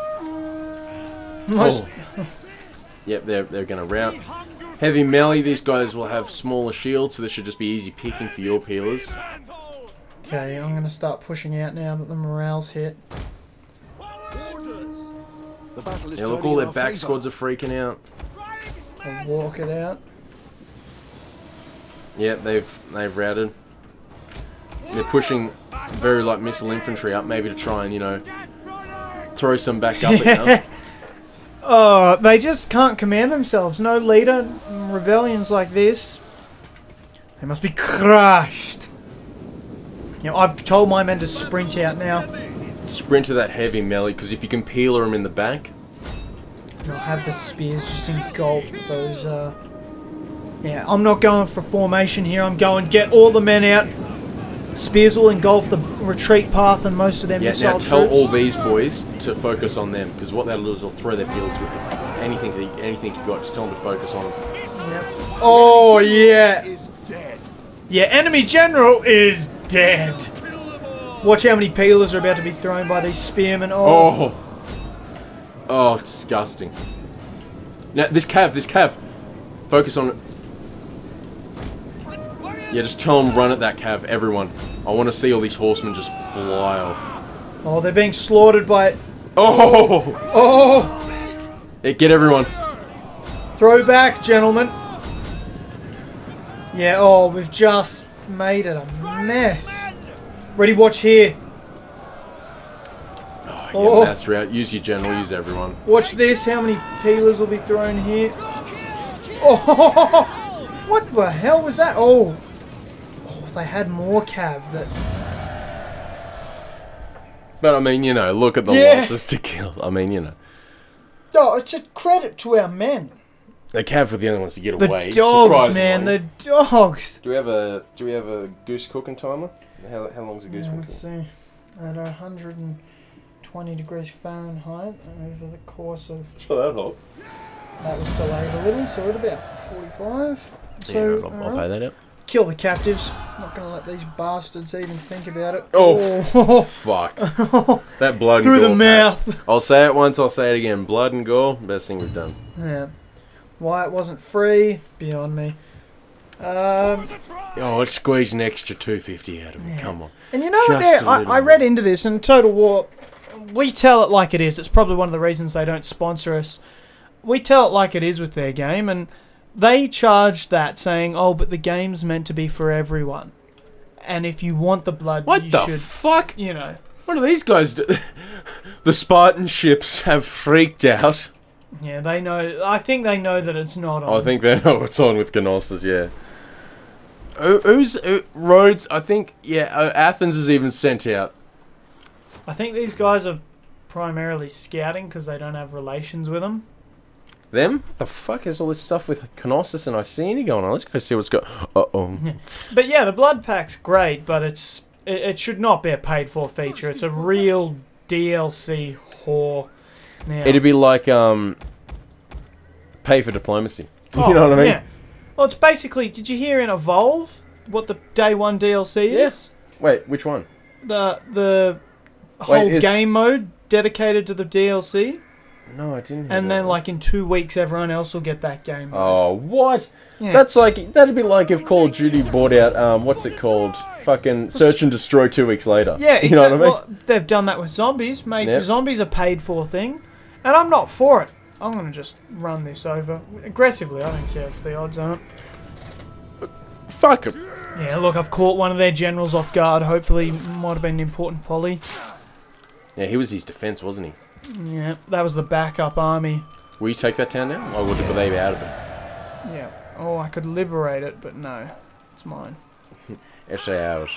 Most, Yep, they're going to rout. Heavy melee, these guys will have smaller shields, so this should just be easy picking for your peelers. Okay, I'm gonna start pushing out now that the morale's hit. The battle is Yeah, look, turning all in their our back favour. squads are freaking out. I'll walk it out. Yep, they've routed. They're pushing very light missile infantry up, maybe to try and, throw some back up at you. Oh, they just can't command themselves. No leader in rebellions like this. They must be crushed. I've told my men to sprint out now. Sprint to that heavy melee, because if you can peeler them in the back. I'll have the spears just engulf those, Yeah, I'm not going for formation here. I'm going get all the men out. Spears will engulf the retreat path and most of their missile Now tell troops. all these boys to focus on them, because what that'll do is they'll throw their peelers with anything you got. Just tell them to focus on them. Yep. Oh, yeah. Is dead. Yeah, enemy general is dead. Watch how many peelers are about to be thrown by these spearmen. Oh, disgusting. Now, this cav. Focus on it. Yeah, just tell them run at that cav, everyone. I want to see all these horsemen just fly off. Oh, they're being slaughtered by... Oh! Oh! Yeah, get everyone. Throw back, gentlemen. Yeah, oh, we've just made it a mess. Ready, watch here. Oh, yeah, mass route. Use your general, use everyone. Watch this, how many peelers will be thrown here. Oh! What the hell was that? Oh! Oh, they had more cav that... But I mean, look at the losses to kill. I mean, Oh, it's a credit to our men. the cav were the only ones to get The away. dogs, man, the dogs. Do we have a goose cooking timer? How long's a goose cooking? Let's see. At 120 degrees Fahrenheit over the course of... Oh, that hot. That was delayed a little, so at about 45. So, Yeah, I'll pay that up. kill the captives. Not going to let these bastards even think about it. Oh, fuck. That blood and through gore the mouth. I'll say it once, I'll say it again. Blood and gore, best thing we've done. Yeah. Why it wasn't free, beyond me. Oh, let's squeeze an extra 250 out of it. Come on. And you know what? I read into this, and Total War, we tell it like it is. It's probably one of the reasons they don't sponsor us. We tell it like it is with their game, and they charged that, saying, "Oh, but the game's meant to be for everyone, and if you want the blood, What you the should, fuck? you know." What do these guys do? The Spartan ships have freaked out. Yeah, they know. I think they know that it's not on. I think they know what's on with Knossos, yeah. Who's Rhodes? I think, yeah, Athens is even sent out. I think these guys are primarily scouting because they don't have relations with them. Them? What the fuck is all this stuff with Knossos and Iceni going on? Let's go see what's going on. Yeah. But yeah, the blood pack's great, but it should not be a paid for feature. It's a real DLC whore. Now, It'd be like, pay for diplomacy. You know what I mean? Yeah. Well, it's basically, did you hear in Evolve what the Day 1 DLC is? Yes. Wait, which one? The whole game mode dedicated to the DLC. No, I didn't hear And that then, one. like, in 2 weeks, everyone else will get that game mode. Oh, what? Yeah. That's like, that'd be like if Call of Duty bought out, what's it called? Fucking Search and Destroy 2 weeks later. Yeah, exactly. You know what I mean? Well, they've done that with zombies. Made Yep. zombies a paid for thing. And I'm not for it. I'm going to just run this over. Aggressively, I don't care if the odds aren't. Fuck 'em. Yeah, look, I've caught one of their generals off guard. Hopefully, might have been an important poly. Yeah, he was his defense, wasn't he? Yeah, that was the backup army. Will you take that town now? Or would they be out of it? Yeah. Oh, I could liberate it, but no. It's mine. It's ours.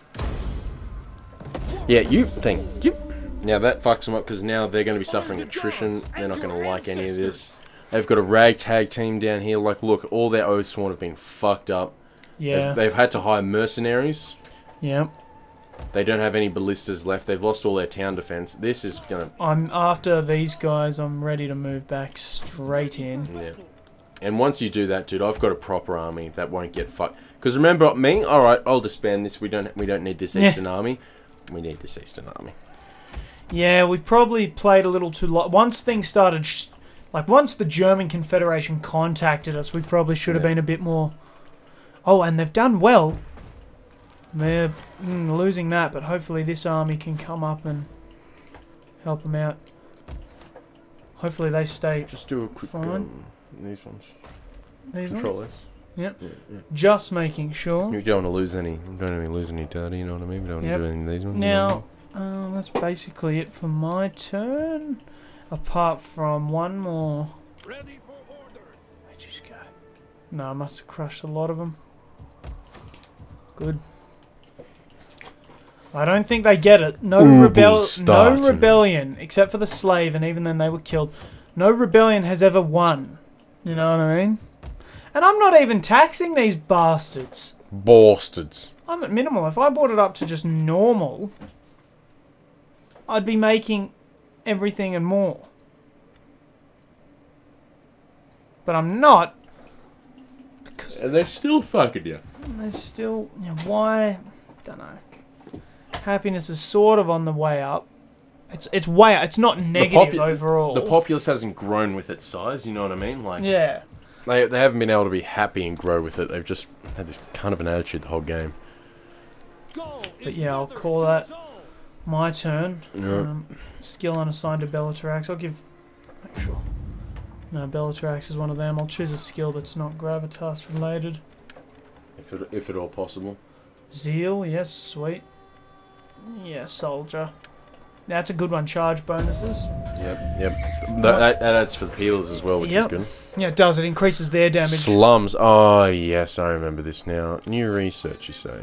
Yeah, thank you. Now that fucks them up because now they're going to be suffering attrition. They're not going to like any of this. They've got a ragtag team down here. Like, look, all their Oathsworn have been fucked up. Yeah. They've had to hire mercenaries. Yep. They don't have any ballistas left. They've lost all their town defense. This is going to... I'm after these guys. I'm ready to move back straight in. Yeah. And once you do that, dude, I've got a proper army that won't get fucked. Because remember me? All right, I'll disband this. We don't need this Eastern army. We need this Eastern army. Yeah, we probably played a little too long. Once things started, once the German Confederation contacted us, we probably should have been a bit more... Oh, and they've done well. They're losing that, but hopefully this army can come up and help them out. Hopefully they stay Just do a quick... fine. These ones. These Control ones? this. Yep. Yeah, yeah. Just making sure. You don't want to lose any. You don't want to lose any data. You know what I mean? We don't want to do any of these ones. Now, that's basically it for my turn. Apart from one more. Ready for orders. Where'd you go? No, I must have crushed a lot of them. Good. I don't think they get it. No rebellion, except for the slave, and even then they were killed. No rebellion has ever won. You know what I mean? And I'm not even taxing these bastards. Bastards. I'm at minimal. If I brought it up to just normal, I'd be making everything and more. But I'm not. Because And they're still fucking you. there's still... You know, why? Don't know. Happiness is sort of on the way up. It's way up. It's not negative overall. The populace hasn't grown with its size, you know what I mean? Like, Yeah. they haven't been able to be happy and grow with it. They've just had this kind of an attitude the whole game. But yeah, I'll call that my turn. Yeah. Skill unassigned to Bellatrix. I'll give... Make sure. No, Bellatrix is one of them. I'll choose a skill that's not Gravitas related. If at all possible. Zeal, yes, sweet. Yeah, Soldier. That's a good one. Charge bonuses. Yep. That adds for the healers as well, which is good. Yeah, it does. It increases their damage. Slums. Oh, yes, I remember this now. New research, you say.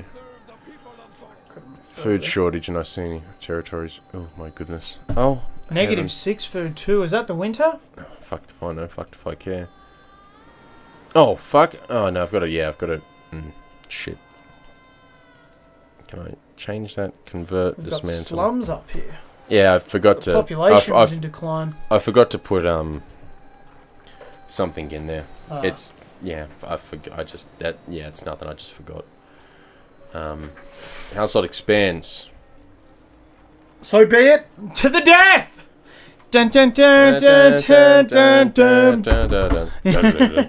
Food shortage in Iceni territories. Oh, my goodness. Oh. Negative 6 food too. Is that the winter? Fucked if I know. Fucked if I care. Oh, fuck. Oh, no, I've got to... shit. Can I change that? Convert, We've got dismantle. slums up here. Yeah, I forgot The to... population is in decline. I forgot to put, something in there. Ah. It's Yeah, I forgot. Yeah, it's nothing. I just forgot. Household expands. So be it. To the death. Dun dun dun dun dun dun dun.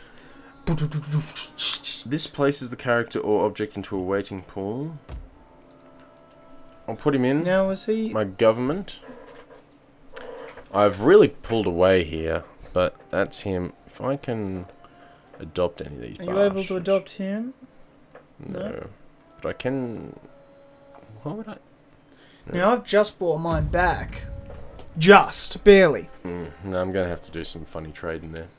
This places the character or object into a waiting pool. I'll put him in. Now was he? My government. I've really pulled away here, but that's him. If I can adopt any of these. Are you able to adopt him? No. But I can. What would I? Now I've just bought mine back. Just barely. No, I'm gonna have to do some funny trading there.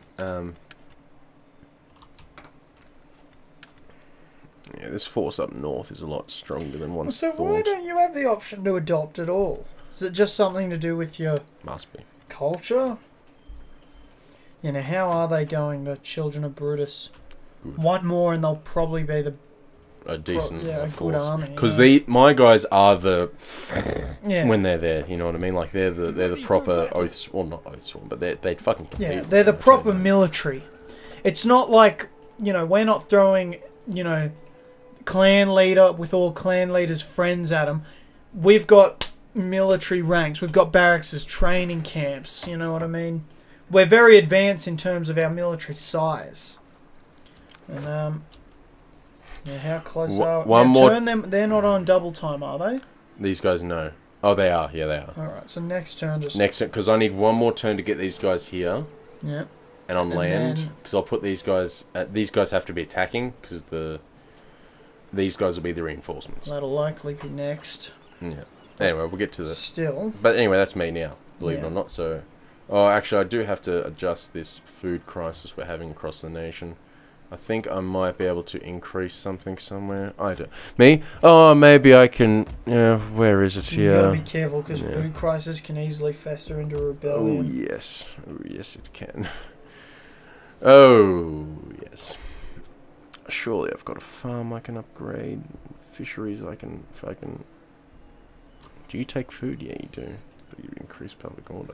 Yeah, this force up north is a lot stronger than once So thought. why don't you have the option to adopt at all? Is it just something to do with your Must be. culture? You know, how are they going, the children of Brutus? Good. One more and they'll probably be A decent a good force. army. Because yeah. my guys are the Yeah. when they're there, you know what I mean? Like they're the proper oaths, well not oaths, but they'd fucking compete. Yeah, they're the proper military. It's not like, you know, we're not throwing, you know, clan leader with all clan leaders' friends at them. We've got military ranks. We've got barracks, training camps. You know what I mean? We're very advanced in terms of our military size. And yeah, how close are one more? Turn them. They're not on double time, are they? These guys no. Oh, they are. Yeah, they are. All right. So next turn, just Next, because I need one more turn to get these guys here. Yeah. And on And land, then- because I'll put these guys. These guys have to be attacking because these guys will be the reinforcements. That'll likely be next. Yeah. Anyway, we'll get to this. Still. But anyway, that's me now, believe it Yeah. or not. So, oh, actually, I do have to adjust this food crisis we're having across the nation. I think I might be able to increase something somewhere. I don't. Me? Oh, maybe I can. Yeah, where is it You gotta here? be careful because Yeah. food crisis can easily fester into Oh rebellion. yes, oh yes, it can. Oh yes. Surely I've got a farm I can upgrade. Fisheries I can. If I can. Do you take food? Yeah, you do. But you increase public order.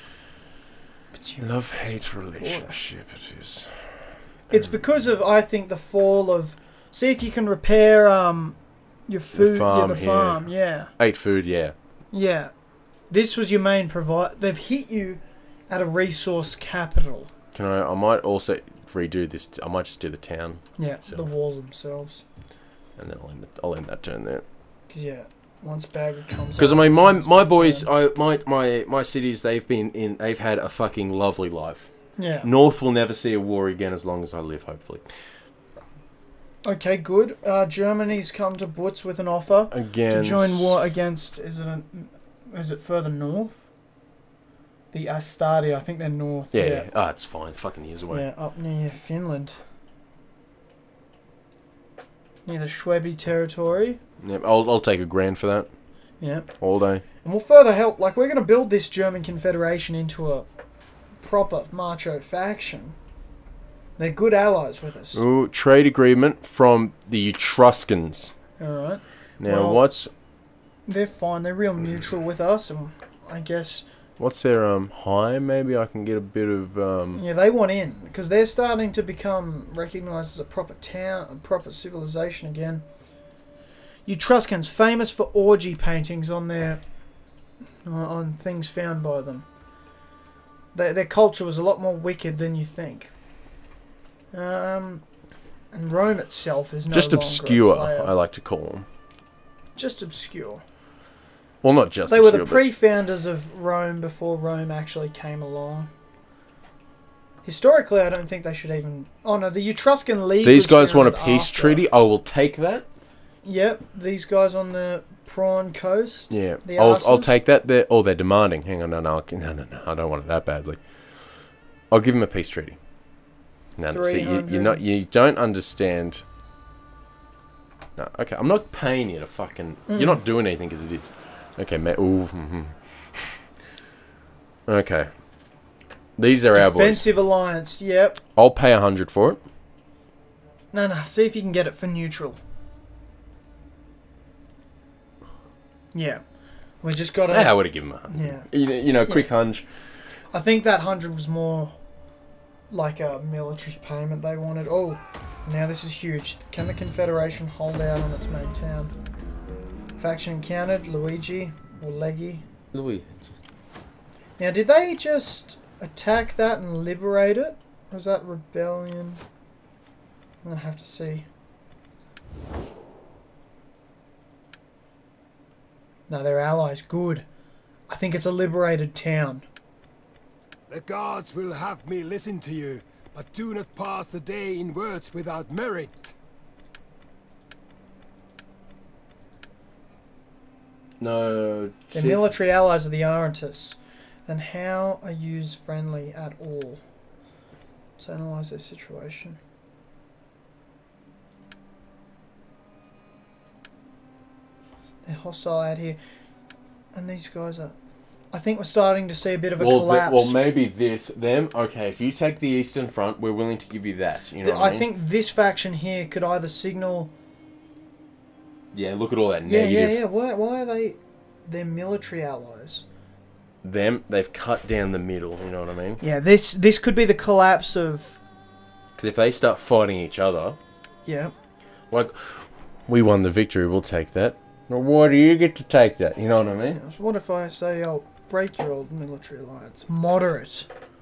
Love-hate relationship it is. It's because of, I think, the fall of. See if you can repair your food, farm, the farm. Yeah, Ate food, yeah. yeah. This was your main provide. They've hit you at a resource capital. Can I might also redo this. I might just do the town, Yeah, itself. the walls themselves. and then I'll end that turn there. Because yeah, once Bagger comes. Because I out, mean, it's my big boys, turn. my cities, they've had a fucking lovely life. Yeah. North will never see a war again as long as I live, hopefully. Okay, good. Germany's come to Butz with an offer Again. to join war against. Is it further north? The Astadi, I think they're north. Yeah. Oh, it's fine. Fucking years away. Yeah, up near Finland. Near the Schwebi territory. Yep, I'll take $1,000 for that Yeah. all day. And we'll further help. Like, we're going to build this German Confederation into a proper macho faction. They're good allies with us. Ooh, trade agreement from the Etruscans. Alright. Now, Well- what's They're fine. They're real neutral with us. And I guess, their high? Maybe I can get a bit of yeah, they want in. Because they're starting to become recognised as a proper town, a proper civilization again. Etruscans, famous for orgy paintings on their... on things found by them. Their culture was a lot more wicked than you think. And Rome itself is no just longer a obscure. player. I like to call them. Just obscure. Well, not just. They were the obscure, pre-founders of Rome before Rome actually came along. Historically, I don't think they should even... Oh no, the Etruscan League These was guys want a founded peace after. treaty. I will take that. Yep, these guys on the Prawn Coast. Yeah, The I'll arses. take that. They're demanding. Hang on, no, I don't want it that badly. I'll give them a peace treaty. No, see, you don't understand. No, okay, I'm not paying you to fucking. You're not doing anything as it is. Okay, mate. Ooh. Okay. These are our boys. Defensive alliance, yep. I'll pay 100 for it. No, see if you can get it for neutral. Yeah. We just got to... I would have given him 100. Yeah. You know, quick hunch. I think that 100 was more like a military payment they wanted. Oh, now this is huge. Can the Confederation hold out on its main town? Faction encountered, Luigi or Leggy. Louis. Now, did they just attack that and liberate it? Or was that rebellion? I'm gonna have to see. No, they're allies. Good. I think it's a liberated town. The gods will have me listen to you, but do not pass the day in words without merit. No. The military allies of the Arantus. Then how are yous friendly at all? Let's analyse their situation. They're hostile out here. And these guys are... I think we're starting to see a bit of a collapse. Well, maybe them. Okay, if you take the Eastern Front, we're willing to give you that. You know what I mean? think this faction here could either signal... Yeah, look at all that negative. Yeah. Why are they... They're military allies. They've cut down the middle, you know what I mean? Yeah, this could be the collapse of... Because if they start fighting each other... Yeah. Like, we won the victory, we'll take that. Well, why do you get to take that? You know what I mean? Yeah, so what if I say, I'll break your old military alliance? Moderate.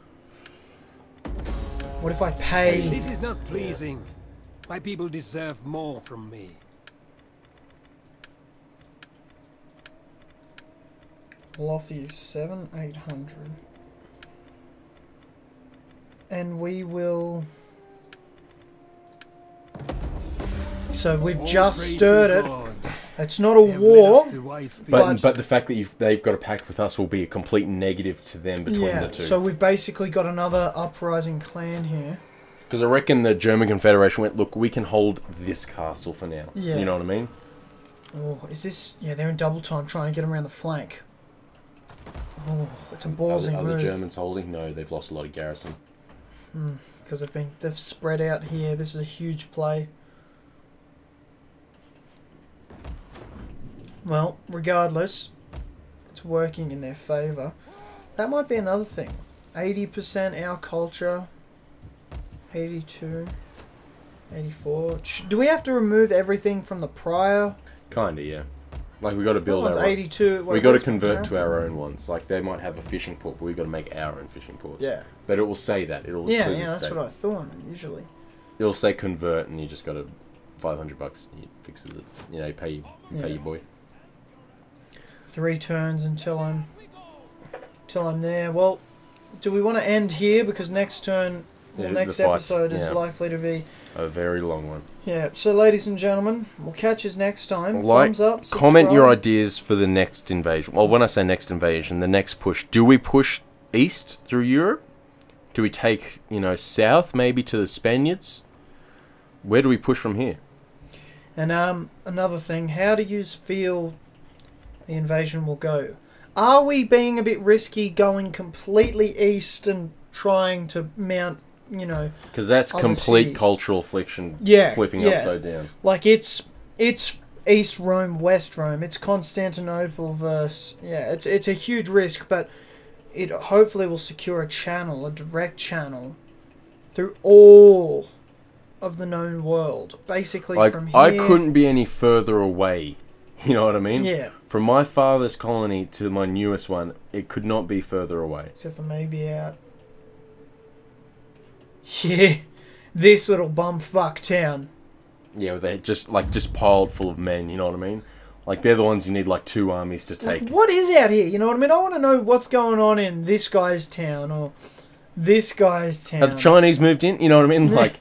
What if I pay... Hey, this is not pleasing. My people deserve more from me. I'll offer you 800. And we will... So we've just stirred it. It's not a war, but the fact that they've got a pact with us will be a complete negative to them between the two. So we've basically got another uprising clan here. Because I reckon the German Confederation went, look, we can hold this castle for now. Yeah. You know what I mean? Oh, is this... Yeah, they're in double time trying to get them around the flank. Oh, it's a ballsy move. Are the Germans holding? No, they've lost a lot of garrison. Because they've spread out here. This is a huge play. Well, regardless, it's working in their favour. That might be another thing. 80% our culture. 82. 84. Do we have to remove everything from the prior? Kinda, yeah. Like, we got to build our own. 82. We got to convert to our own ones. Like, they might have a fishing port, but we got to make our own fishing ports. Yeah. But it will say that. It'll yeah, that's what I thought. Usually. It'll say convert, and you just got to $500. And it fixes it. You know, pay your boy. 3 turns until I'm there. Well, do we want to end here because next turn, next episode is likely to be a very long one. Yeah. So, ladies and gentlemen, we'll catch us next time. Like, thumbs up. Subscribe. Comment your ideas for the next invasion. Well, when I say next invasion, the next push. Do we push east through Europe? Do we take south maybe to the Spaniards? Where do we push from here? And another thing, how do you feel the invasion will go? Are we being a bit risky going completely east and trying to mount, because that's complete cities? Cultural flipping upside down. Like it's East Rome, West Rome. It's Constantinople versus it's a huge risk, but it hopefully will secure a direct channel through all of the known world. Basically, like, from here, I couldn't be any further away. You know what I mean? Yeah. From my father's colony to my newest one, it could not be further away. Except for maybe out. Yeah, this little bumfuck town. Yeah, they're just piled full of men. You know what I mean? Like, they're the ones you need 2 armies to take. Like, what is out here? You know what I mean? I want to know what's going on in this guy's town or this guy's town. Have the Chinese moved in? You know what I mean? Like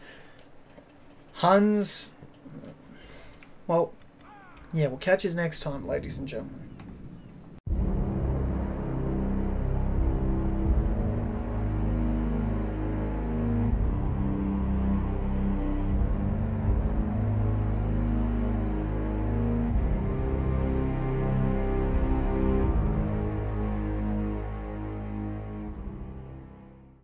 Huns. Well. Yeah, we'll catch you next time, ladies and gentlemen.